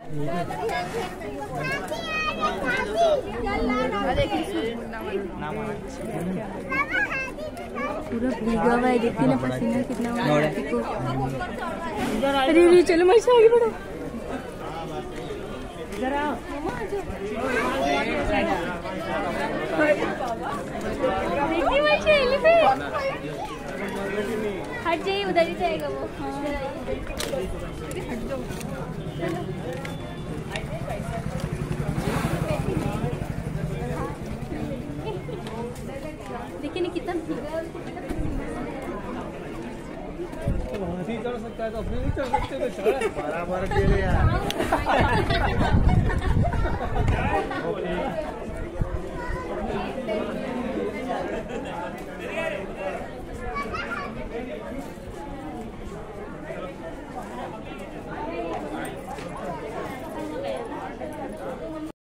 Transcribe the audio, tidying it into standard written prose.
पूरा भीगा हुआ है, देखती ना पसीना कितना हो रहा है। अरे चलो मैं आगे बढ़ो जरा। हट जाइए, उधर ही जाएगा वो। देखिए नहीं कितना चढ़ सकता है तो अपने नहीं चढ़ सकते तो बराबर के लिए यार।